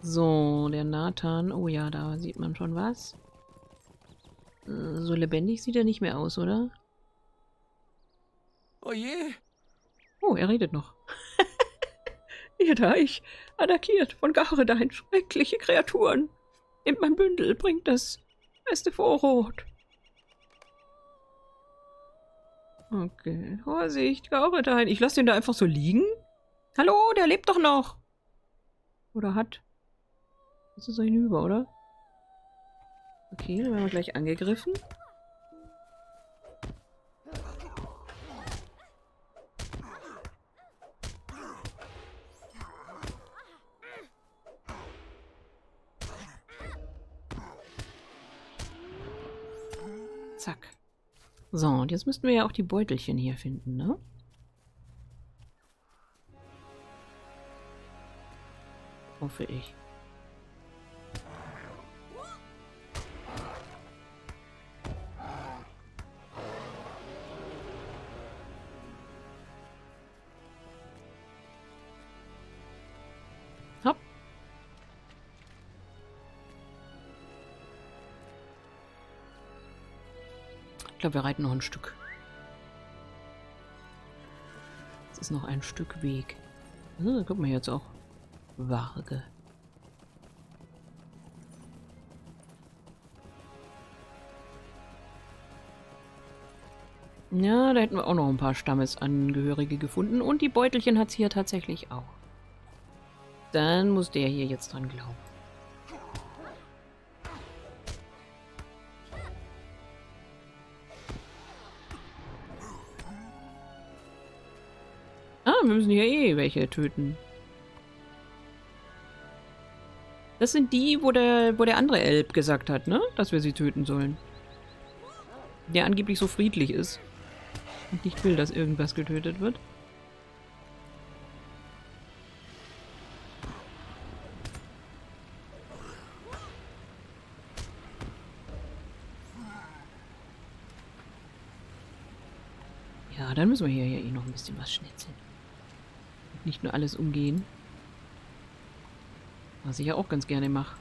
So, der Nathan. Oh ja, da sieht man schon was. So lebendig sieht er nicht mehr aus, oder? Oje, Oh, er redet noch. Ihr Deich, attackiert von Gauredain, schreckliche Kreaturen. Nehmt mein Bündel, bringt das beste Vorrat. Okay, Vorsicht, Gauredain. Ich lasse den da einfach so liegen? Hallo, der lebt doch noch. Oder hat. Das ist so hinüber, oder? Okay, dann werden wir gleich angegriffen. Zack. So, und jetzt müssten wir ja auch die Beutelchen hier finden, ne? Hoffe ich. Hopp. Ich glaube, wir reiten noch ein Stück. Es ist noch ein Stück Weg. Da guck mal jetzt auch. Waage. Ja, da hätten wir auch noch ein paar Stammesangehörige gefunden. Und die Beutelchen hat es hier tatsächlich auch. Dann muss der hier jetzt dran glauben. Ah, wir müssen hier eh welche töten. Das sind die, wo der andere Elb gesagt hat, ne? Dass wir sie töten sollen. Der angeblich so friedlich ist. Und nicht will, dass irgendwas getötet wird. Ja, dann müssen wir hier ja eh noch ein bisschen was schnitzeln. Und nicht nur alles umgehen. Was ich ja auch ganz gerne mache.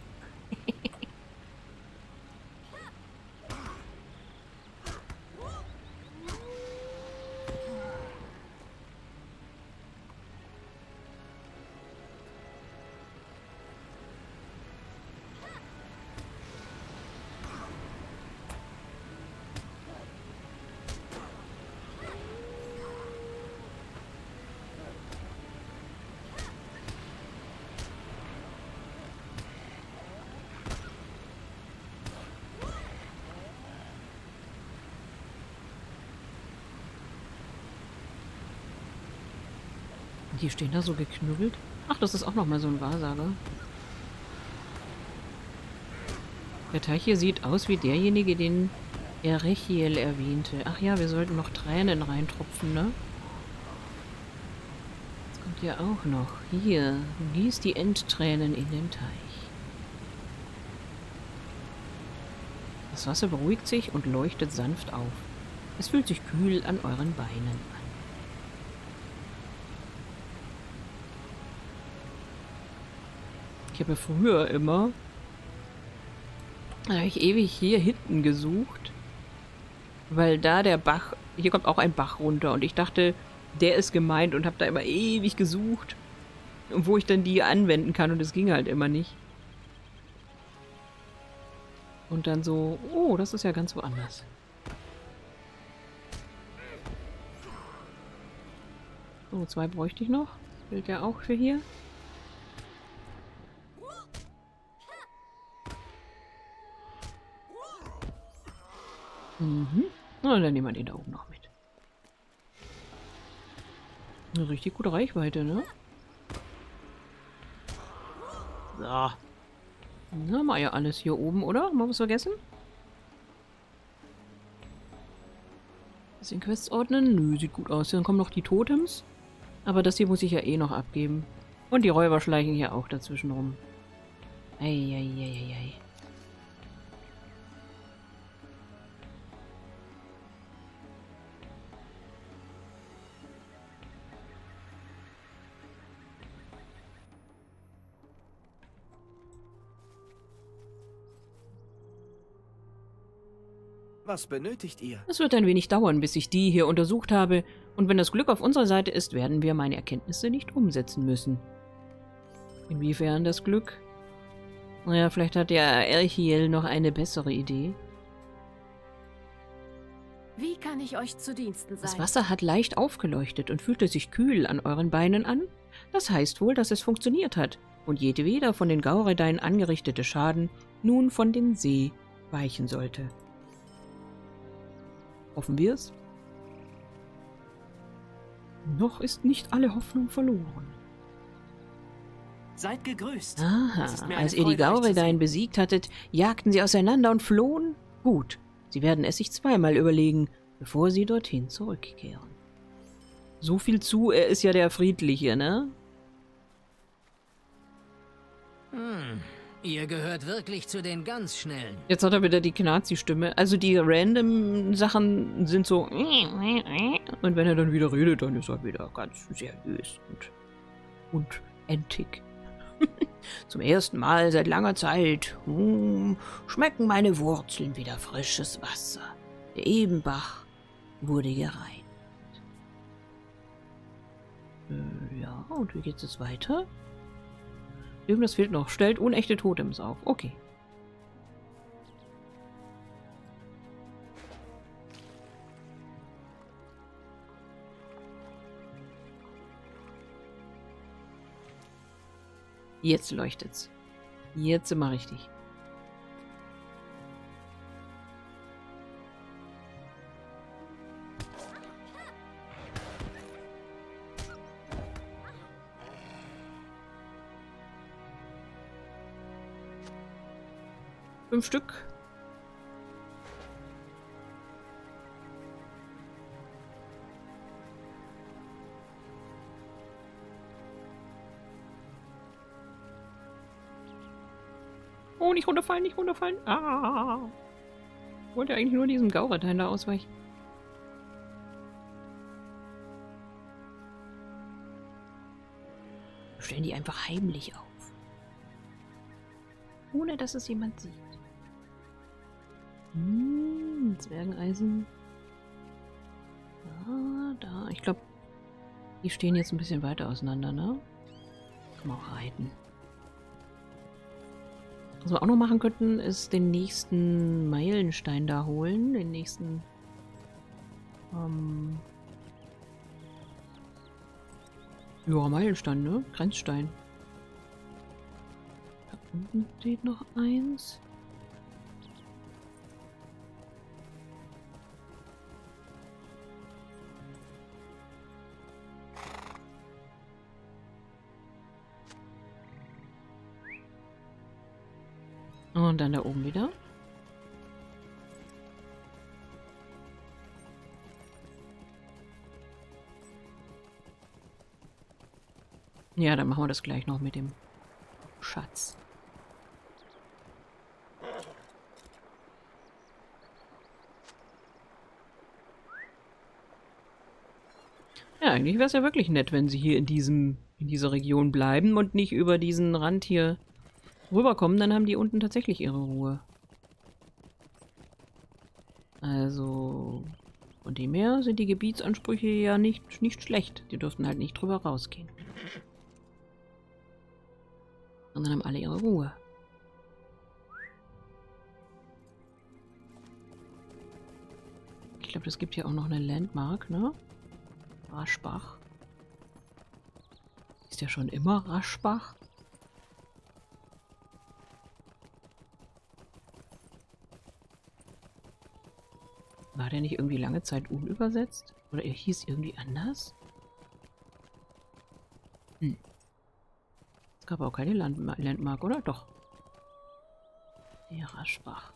Die stehen da so geknüppelt. Ach, das ist auch nochmal so ein Wahrsager. Der Teich hier sieht aus wie derjenige, den Erechiel erwähnte. Ach ja, wir sollten noch Tränen reintropfen, ne? Das kommt ja auch noch. Hier, gieß die Endtränen in den Teich. Das Wasser beruhigt sich und leuchtet sanft auf. Es fühlt sich kühl an euren Beinen an. Ich habe ja früher immer, da habe ich ewig hier hinten gesucht, weil da der Bach, hier kommt auch ein Bach runter und ich dachte, der ist gemeint und habe da immer ewig gesucht, wo ich dann die anwenden kann und es ging halt immer nicht. Und dann so, oh, das ist ja ganz woanders. So, 2 bräuchte ich noch. Das gilt ja auch für hier. Mhm. Na, dann nehmen wir den da oben noch mit. Eine richtig gute Reichweite, ne? So. Na, haben wir ja alles hier oben, oder? Haben wir was vergessen? Bisschen Quests ordnen? Nö, sieht gut aus. Dann kommen noch die Totems. Aber das hier muss ich ja eh noch abgeben. Und die Räuber schleichen hier auch dazwischen rum. Eieieiei. Was benötigt ihr? Es wird ein wenig dauern, bis ich die hier untersucht habe, und wenn das Glück auf unserer Seite ist, werden wir meine Erkenntnisse nicht umsetzen müssen. Inwiefern das Glück? Naja, vielleicht hat der Erchiel noch eine bessere Idee. Wie kann ich euch zu Diensten sein? Das Wasser hat leicht aufgeleuchtet und fühlte sich kühl an euren Beinen an. Das heißt wohl, dass es funktioniert hat und jedweder von den Gauredain angerichtete Schaden nun von den See weichen sollte. Hoffen wir es? Noch ist nicht alle Hoffnung verloren. Seid gegrüßt. Aha, Es ist mir als eine ihr die Freude, euch zu Gauredain sehen. besiegt hattet, jagten sie auseinander und flohen? Gut, sie werden es sich zweimal überlegen, bevor sie dorthin zurückkehren. So viel zu, er ist ja der Friedliche, ne? Ihr gehört wirklich zu den ganz Schnellen. Jetzt hat er wieder die Knazi-Stimme. Also die random Sachen sind so und wenn er dann wieder redet, dann ist er wieder ganz seriös und entig. Zum ersten Mal seit langer Zeit schmecken meine Wurzeln wieder frisches Wasser. Der Ebenbach wurde gereiht. Ja, und wie geht es weiter? Irgendwas fehlt noch. Stellt unechte Totems auf. Okay. Jetzt leuchtet's. Jetzt sind wir richtig. Fünf Stück. Oh, nicht runterfallen, nicht runterfallen. Ah. Ich wollte eigentlich nur diesem Gauredain da ausweichen. Stellen die einfach heimlich auf. Ohne dass es jemand sieht. Zwergeneisen. Da. Ich glaube, die stehen jetzt ein bisschen weiter auseinander, ne? Kann man auch reiten. Was wir auch noch machen könnten, ist den nächsten Meilenstein da holen. Den nächsten... ja, Meilenstein, ne? Grenzstein. Da unten steht noch eins. Und dann da oben wieder. Ja, dann machen wir das gleich noch mit dem Schatz. Ja, eigentlich wäre es ja wirklich nett, wenn sie hier in dieser Region bleiben und nicht über diesen Rand hier rüberkommen, dann haben die unten tatsächlich ihre Ruhe. Also, von dem her sind die Gebietsansprüche ja nicht schlecht. Die dürften halt nicht drüber rausgehen. Und dann haben alle ihre Ruhe. Ich glaube, das gibt hier auch noch eine Landmark, ne? Raschbach. Ist ja schon immer Raschbach. War der nicht irgendwie lange Zeit unübersetzt? Oder er hieß irgendwie anders? Es gab auch keine Landmark, oder? Doch. Der Raschbach.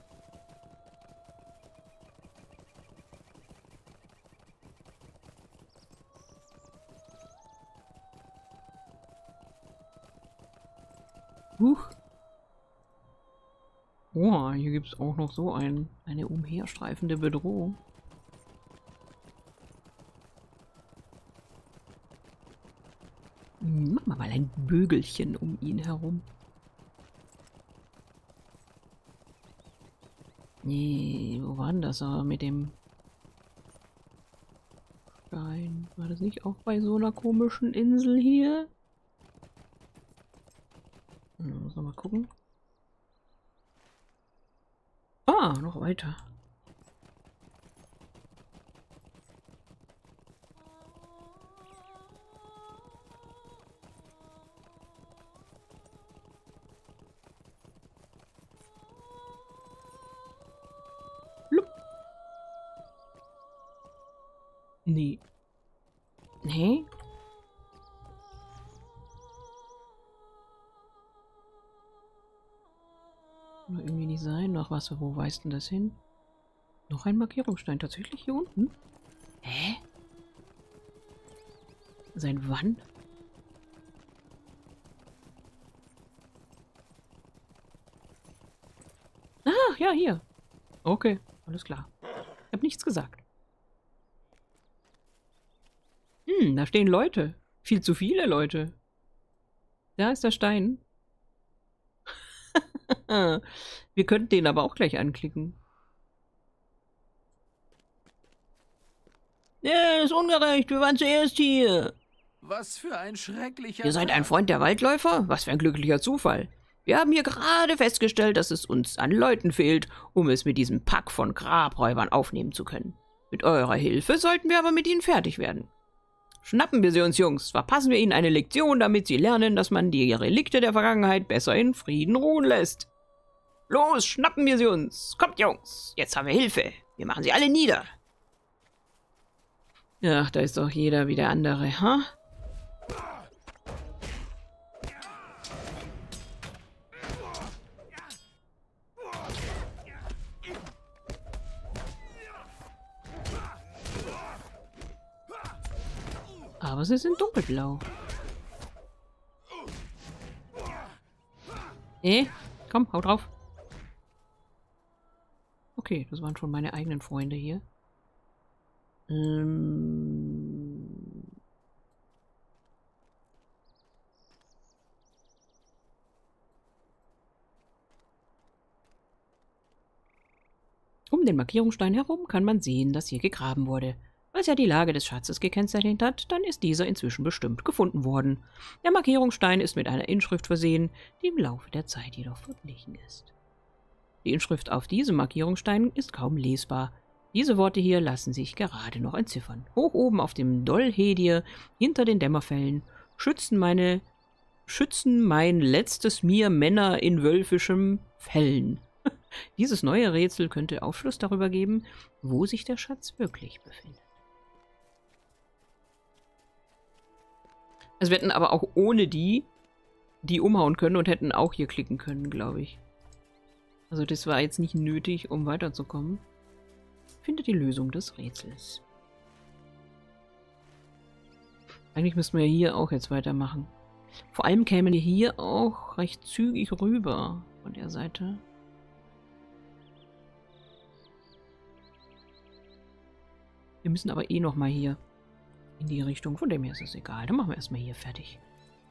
Huch. Oh, hier gibt es auch noch so eine umherstreifende Bedrohung. Machen wir mal ein Bögelchen um ihn herum. Nee, wo war denn das mit dem Stein? War das nicht auch bei so einer komischen Insel hier? Muss noch mal gucken. Ah, noch weiter. Nee. Nee? Nur irgendwie nicht sein. Noch was. Wo weist denn das hin? Noch ein Markierungsstein. Tatsächlich hier unten? Hä? Seit wann? Ah, ja, hier. Okay, alles klar. Ich habe nichts gesagt. Da stehen Leute. Viel zu viele Leute. Da ist der Stein. Wir könnten den aber auch gleich anklicken. Ja, ist ungerecht. Wir waren zuerst hier. Was für ein schrecklicher Ihr seid ein Tag. Freund der Waldläufer? Was für ein glücklicher Zufall. Wir haben hier gerade festgestellt, dass es uns an Leuten fehlt, um es mit diesem Pack von Grabräubern aufnehmen zu können. Mit eurer Hilfe sollten wir aber mit ihnen fertig werden. Schnappen wir sie uns, Jungs. Verpassen wir ihnen eine Lektion, damit sie lernen, dass man die Relikte der Vergangenheit besser in Frieden ruhen lässt. Los, schnappen wir sie uns. Kommt, Jungs. Jetzt haben wir Hilfe. Wir machen sie alle nieder. Ach, da ist doch jeder wie der andere, ha? Aber sie sind dunkelblau. Komm, hau drauf. Okay, das waren schon meine eigenen Freunde hier. Um den Markierungsstein herum kann man sehen, dass hier gegraben wurde. Als er die Lage des Schatzes gekennzeichnet hat, dann ist dieser inzwischen bestimmt gefunden worden. Der Markierungsstein ist mit einer Inschrift versehen, die im Laufe der Zeit jedoch verblichen ist. Die Inschrift auf diesem Markierungsstein ist kaum lesbar. Diese Worte hier lassen sich gerade noch entziffern. Hoch oben auf dem Dollhedir, hinter den Dämmerfällen, schützen mein letztes mir Männer in wölfischem Fellen. Dieses neue Rätsel könnte Aufschluss darüber geben, wo sich der Schatz wirklich befindet. Also wir hätten aber auch ohne die umhauen können und hätten auch hier klicken können, glaube ich. Also das war jetzt nicht nötig, um weiterzukommen. Finde die Lösung des Rätsels. Eigentlich müssten wir hier auch jetzt weitermachen. Vor allem kämen wir hier auch recht zügig rüber von der Seite. Wir müssen aber eh nochmal hier in die Richtung. Von dem her ist es egal. Dann machen wir erstmal hier fertig.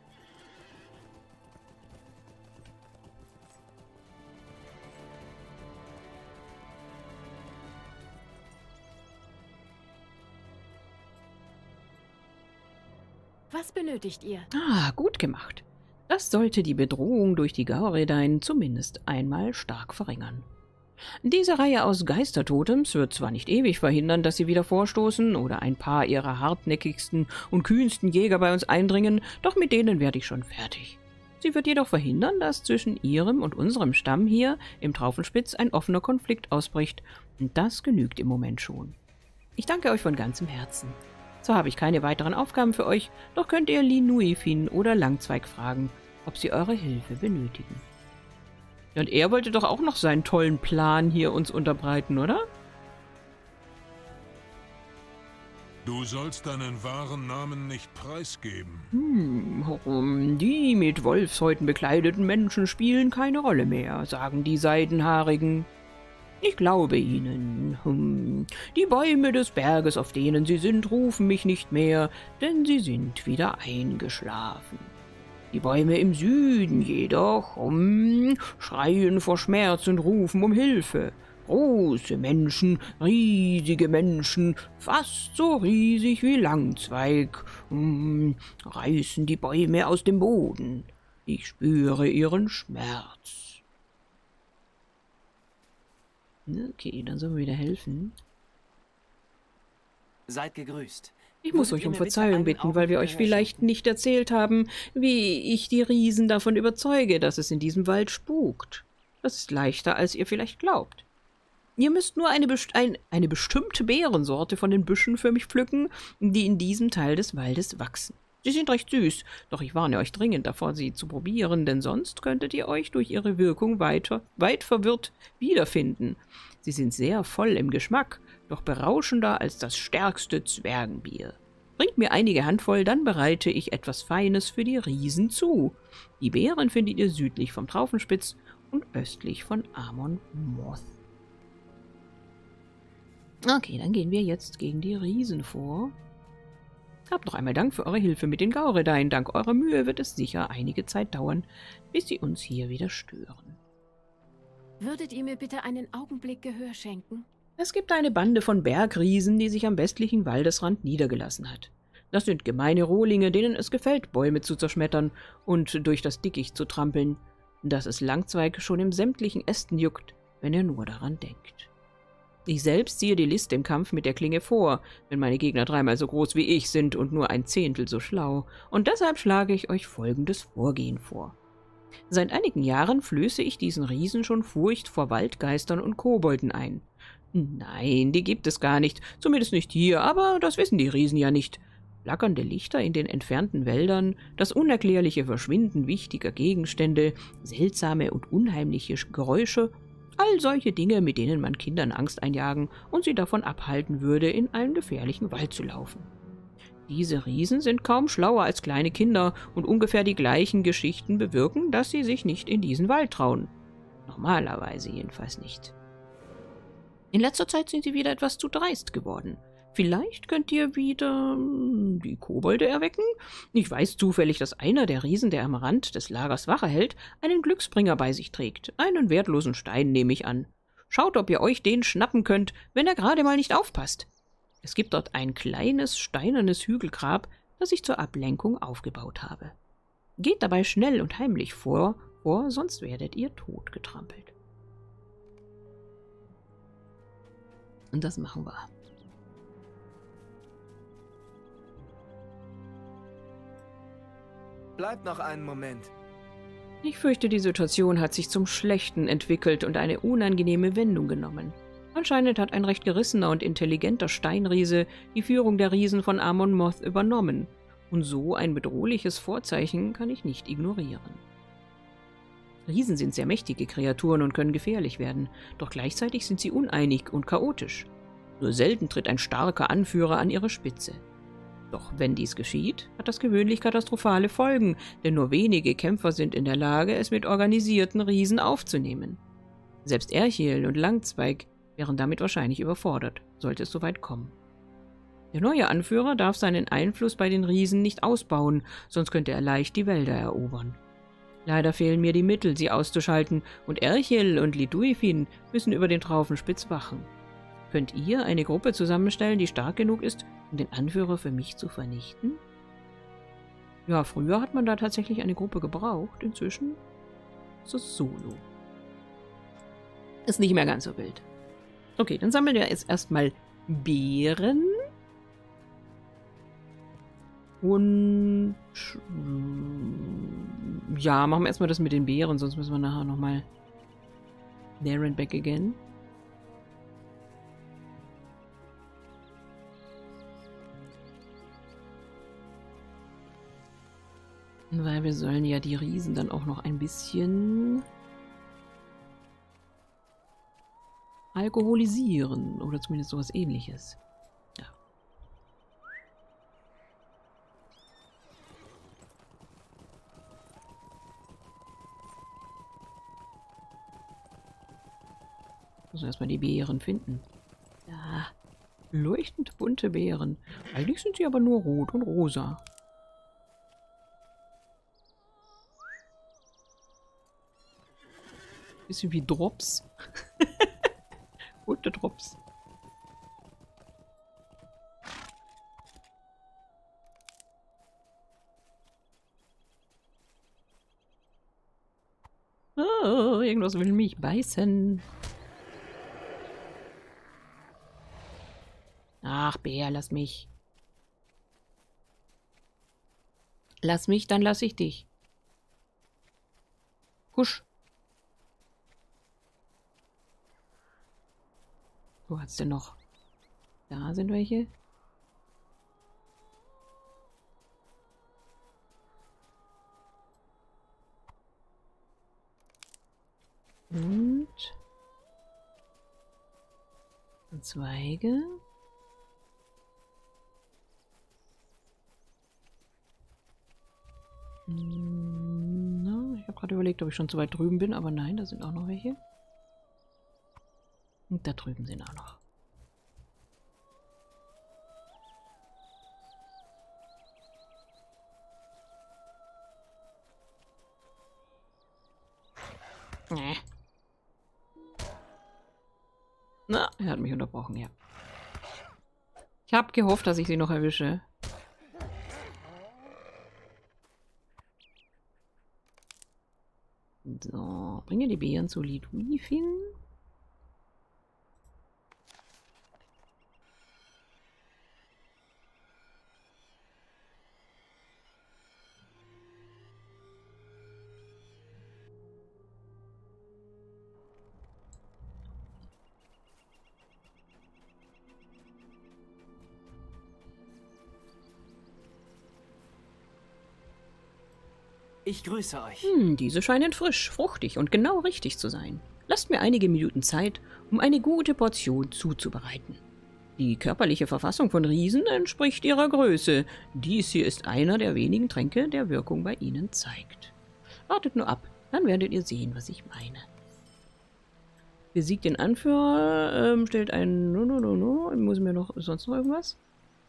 Was benötigt ihr? Ah, gut gemacht. Das sollte die Bedrohung durch die Gauredain zumindest einmal stark verringern. Diese Reihe aus Geistertotems wird zwar nicht ewig verhindern, dass sie wieder vorstoßen oder ein paar ihrer hartnäckigsten und kühnsten Jäger bei uns eindringen, doch mit denen werde ich schon fertig. Sie wird jedoch verhindern, dass zwischen ihrem und unserem Stamm hier im Traufenspitz ein offener Konflikt ausbricht, und das genügt im Moment schon. Ich danke euch von ganzem Herzen. Zwar habe ich keine weiteren Aufgaben für euch, doch könnt ihr Linuifin oder Langzweig fragen, ob sie eure Hilfe benötigen. Ja, und er wollte doch auch noch seinen tollen Plan hier uns unterbreiten, oder? Du sollst deinen wahren Namen nicht preisgeben. Warum? Die mit Wolfshäuten bekleideten Menschen spielen keine Rolle mehr, sagen die Seidenhaarigen. Ich glaube ihnen. Die Bäume des Berges, auf denen sie sind, rufen mich nicht mehr, denn sie sind wieder eingeschlafen. Die Bäume im Süden jedoch schreien vor Schmerz und rufen um Hilfe. Große Menschen, riesige Menschen, fast so riesig wie Langzweig, reißen die Bäume aus dem Boden. Ich spüre ihren Schmerz. Okay, dann sollen wir wieder helfen. Seid gegrüßt. Ich muss euch um Verzeihung bitten, weil wir euch vielleicht nicht erzählt haben, wie ich die Riesen davon überzeuge, dass es in diesem Wald spukt. Das ist leichter, als ihr vielleicht glaubt. Ihr müsst nur eine bestimmte Beerensorte von den Büschen für mich pflücken, die in diesem Teil des Waldes wachsen. Sie sind recht süß, doch ich warne euch dringend davor, sie zu probieren, denn sonst könntet ihr euch durch ihre Wirkung weit verwirrt wiederfinden. Sie sind sehr voll im Geschmack, doch berauschender als das stärkste Zwergenbier. Bringt mir einige Handvoll, dann bereite ich etwas Feines für die Riesen zu. Die Beeren findet ihr südlich vom Traufenspitz und östlich von Amon Moth. Okay, dann gehen wir jetzt gegen die Riesen vor. Habt noch einmal Dank für eure Hilfe mit den Gauredain. Dank eurer Mühe wird es sicher einige Zeit dauern, bis sie uns hier wieder stören. Würdet ihr mir bitte einen Augenblick Gehör schenken? Es gibt eine Bande von Bergriesen, die sich am westlichen Waldesrand niedergelassen hat. Das sind gemeine Rohlinge, denen es gefällt, Bäume zu zerschmettern und durch das Dickicht zu trampeln, dass es Langzweig schon im sämtlichen Ästen juckt, wenn er nur daran denkt. Ich selbst ziehe die List im Kampf mit der Klinge vor, wenn meine Gegner dreimal so groß wie ich sind und nur ein Zehntel so schlau, und deshalb schlage ich euch folgendes Vorgehen vor. Seit einigen Jahren flöße ich diesen Riesen schon Furcht vor Waldgeistern und Kobolden ein. Nein, die gibt es gar nicht, zumindest nicht hier, aber das wissen die Riesen ja nicht. Flackernde Lichter in den entfernten Wäldern, das unerklärliche Verschwinden wichtiger Gegenstände, seltsame und unheimliche Geräusche, all solche Dinge, mit denen man Kindern Angst einjagen und sie davon abhalten würde, in einen gefährlichen Wald zu laufen. Diese Riesen sind kaum schlauer als kleine Kinder und ungefähr die gleichen Geschichten bewirken, dass sie sich nicht in diesen Wald trauen. Normalerweise jedenfalls nicht. In letzter Zeit sind sie wieder etwas zu dreist geworden. Vielleicht könnt ihr wieder die Kobolde erwecken? Ich weiß zufällig, dass einer der Riesen, der am Rand des Lagers Wache hält, einen Glücksbringer bei sich trägt. Einen wertlosen Stein, nehme ich an. Schaut, ob ihr euch den schnappen könnt, wenn er gerade mal nicht aufpasst. Es gibt dort ein kleines, steinernes Hügelgrab, das ich zur Ablenkung aufgebaut habe. Geht dabei schnell und heimlich vor, sonst werdet ihr totgetrampelt. Und das machen wir. Bleibt noch einen Moment. Ich fürchte, die Situation hat sich zum Schlechten entwickelt und eine unangenehme Wendung genommen. Anscheinend hat ein recht gerissener und intelligenter Steinriese die Führung der Riesen von Amon Moth übernommen. Und so ein bedrohliches Vorzeichen kann ich nicht ignorieren. Riesen sind sehr mächtige Kreaturen und können gefährlich werden, doch gleichzeitig sind sie uneinig und chaotisch. Nur selten tritt ein starker Anführer an ihre Spitze. Doch wenn dies geschieht, hat das gewöhnlich katastrophale Folgen, denn nur wenige Kämpfer sind in der Lage, es mit organisierten Riesen aufzunehmen. Selbst Erchiel und Langzweig wären damit wahrscheinlich überfordert, sollte es soweit kommen. Der neue Anführer darf seinen Einfluss bei den Riesen nicht ausbauen, sonst könnte er leicht die Wälder erobern. Leider fehlen mir die Mittel, sie auszuschalten, und Erchiel und Liduifin müssen über den Traufenspitz wachen. Könnt ihr eine Gruppe zusammenstellen, die stark genug ist, um den Anführer für mich zu vernichten? Ja, früher hat man da tatsächlich eine Gruppe gebraucht, inzwischen ist es solo. Ist nicht mehr ganz so wild. Okay, dann sammeln wir jetzt erstmal Beeren. Und ja, machen wir erstmal das mit den Beeren, sonst müssen wir nachher nochmal there and back again. Weil wir sollen ja die Riesen dann auch noch ein bisschen alkoholisieren oder zumindest sowas Ähnliches. Ja. Müssen wir erstmal die Beeren finden. Ja, leuchtend bunte Beeren. Eigentlich sind sie aber nur rot und rosa. Bisschen wie Drops. Gute Drops. Oh, irgendwas will mich beißen. Ach, Bär, lass mich. Lass mich, dann lass ich dich. Husch. Wo hat's denn noch? Da sind welche. Und Zweige. Na, ich habe gerade überlegt, ob ich schon zu weit drüben bin, aber nein, da sind auch noch welche. Und da drüben sind auch noch. Na, er hat mich unterbrochen, ja. Ich habe gehofft, dass ich sie noch erwische. So, bringe die Beeren zu Lidwifin. Ich grüße euch. Diese scheinen frisch, fruchtig und genau richtig zu sein. Lasst mir einige Minuten Zeit, um eine gute Portion zuzubereiten. Die körperliche Verfassung von Riesen entspricht ihrer Größe. Dies hier ist einer der wenigen Tränke, der Wirkung bei ihnen zeigt. Wartet nur ab, dann werdet ihr sehen, was ich meine. Besiegt den Anführer, stellt einen... Muss mir noch sonst noch irgendwas?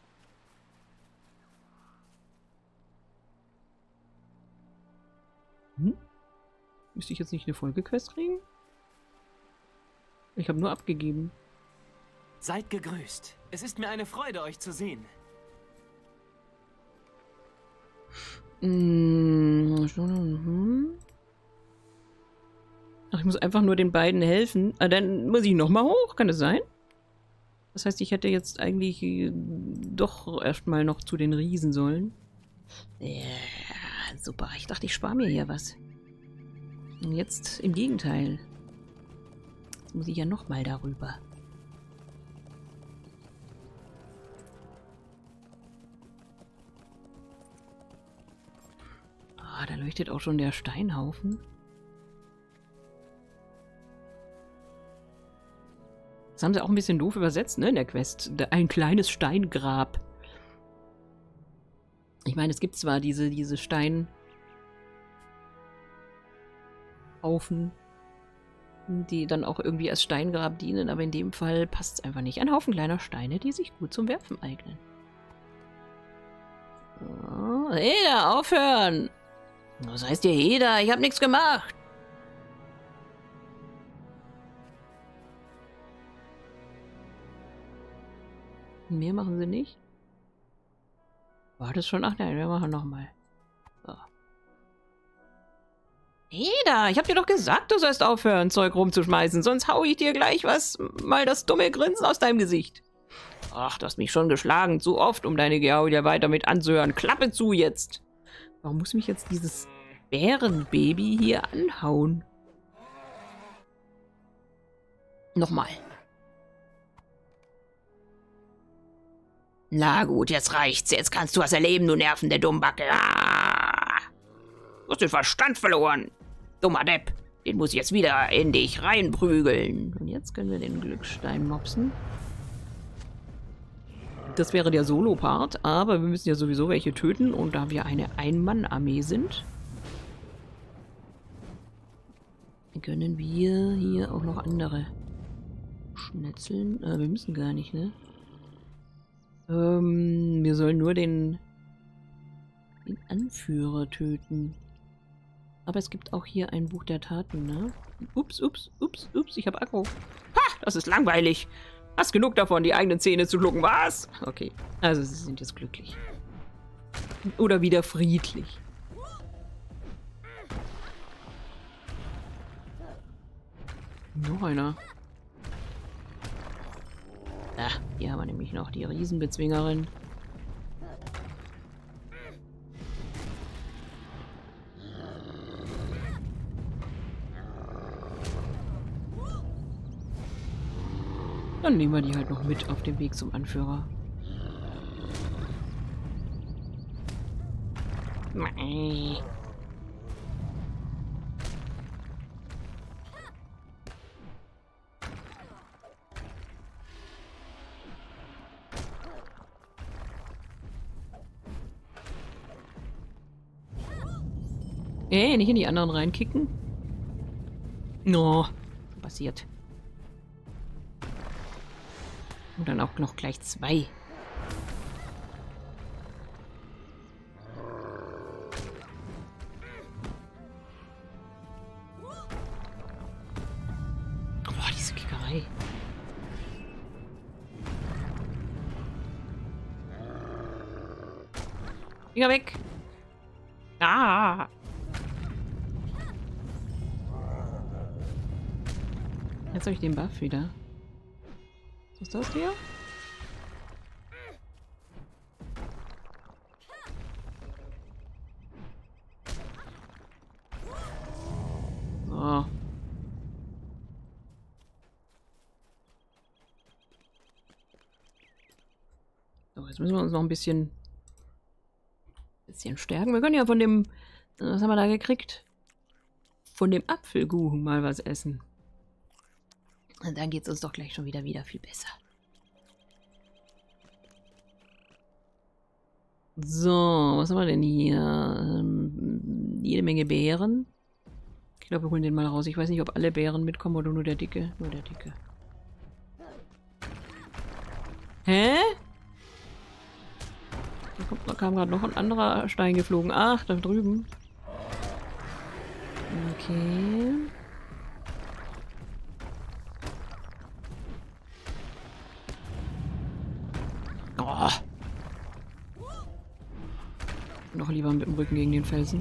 Müsste ich jetzt nicht eine Folgequest kriegen? Ich habe nur abgegeben. Seid gegrüßt. Es ist mir eine Freude, euch zu sehen. Ach, ich muss einfach nur den beiden helfen. Ah, dann muss ich nochmal hoch, kann das sein? Das heißt, ich hätte jetzt eigentlich doch erstmal noch zu den Riesen sollen. Ja, super. Ich dachte, ich spare mir hier was. Und jetzt im Gegenteil. Jetzt muss ich ja nochmal darüber. Ah, da leuchtet auch schon der Steinhaufen. Das haben sie auch ein bisschen doof übersetzt, ne, in der Quest. Ein kleines Steingrab. Ich meine, es gibt zwar diese Steinhaufen, die dann auch irgendwie als Steingrab dienen, aber in dem Fall passt es einfach nicht. Ein Haufen kleiner Steine, die sich gut zum Werfen eignen. Oh, Heda, aufhören! Was heißt hier Heda? Ich habe nichts gemacht! Mehr machen sie nicht. War das schon? Ach nein, wir machen nochmal. So. Heda, ich hab dir doch gesagt, du sollst aufhören, Zeug rumzuschmeißen, sonst hau ich dir gleich mal das dumme Grinsen aus deinem Gesicht. Ach, du hast mich schon geschlagen, zu oft, um deine Gehaue dir weiter mit anzuhören. Klappe zu jetzt! Warum muss mich jetzt dieses Bärenbaby hier anhauen? Nochmal. Na gut, jetzt reicht's. Jetzt kannst du was erleben, du nervende Dummbacke. Ah! Du hast den Verstand verloren. Dummer Depp. Den muss ich jetzt wieder in dich reinprügeln. Und jetzt können wir den Glücksstein mopsen. Das wäre der Solo-Part, aber wir müssen ja sowieso welche töten. Und da wir eine Ein-Mann-Armee sind, können wir hier auch noch andere schnetzeln. Wir müssen gar nicht, ne? Wir sollen nur den Anführer töten. Aber es gibt auch hier ein Buch der Taten, ne? Ups, ups, ups, ups, ich habe Aggro. Ha! das ist langweilig. Hast genug davon, die eigenen Zähne zu schlucken, was? Okay, also sie sind jetzt glücklich. Oder wieder friedlich. Noch einer. Ah, hier haben wir nämlich noch die Riesenbezwingerin. Dann nehmen wir die halt noch mit auf dem Weg zum Anführer. Mei. Nicht in die anderen reinkicken. No, passiert. Und dann auch noch gleich 2. Boah, diese Kickerei. Finger weg. Ah. Jetzt habe ich den Buff wieder. Was ist das hier? So. So, jetzt müssen wir uns noch ein bisschen stärken. Wir können ja von dem, was haben wir da gekriegt? Von dem Apfelkuchen mal was essen. Und dann geht es uns doch gleich schon wieder viel besser. So, was haben wir denn hier? Jede Menge Beeren. Ich glaube, wir holen den mal raus. Ich weiß nicht, ob alle Beeren mitkommen oder nur der Dicke. Nur der Dicke. Hä? Da kam gerade noch ein anderer Stein geflogen. Ach, da drüben. Okay. Oh. Noch lieber mit dem Rücken gegen den Felsen.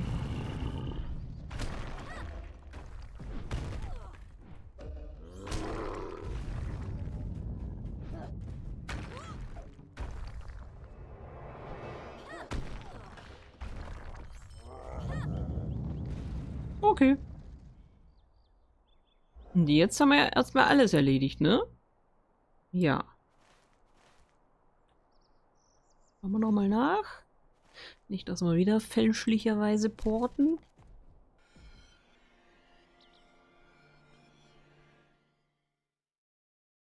Okay. Und jetzt haben wir ja erstmal alles erledigt, ne? Ja. Schauen wir nochmal nach. Nicht, dass wir wieder fälschlicherweise porten.